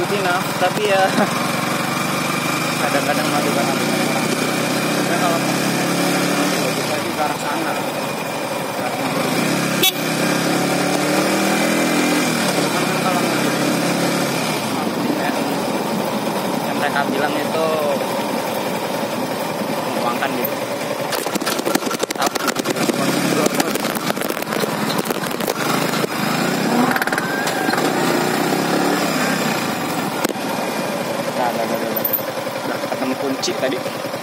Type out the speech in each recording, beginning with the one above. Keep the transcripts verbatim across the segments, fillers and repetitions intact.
good enough, tapi ya kadang-kadang malu kan sama orang. Karena kalau bagus lagi ke arah sana. Yang mereka bilang itu menguangkan gitu. Tapi udah ketemu kunci tadi.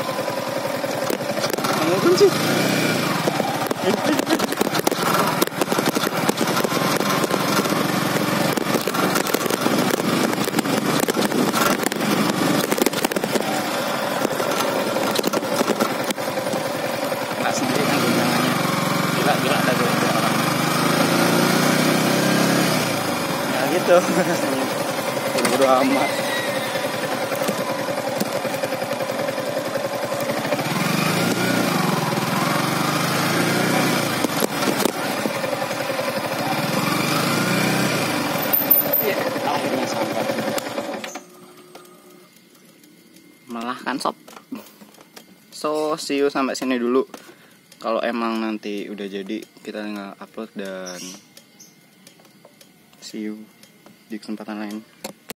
Ketemu kunci. Nggak sendiri kan guncangannya. Gila-gila ada dua orang. Ya gitu. Bodo amat. Malah kan sob. So see you sampai sini dulu. Kalau emang nanti udah jadi kita tinggal upload dan see you di kesempatan lain.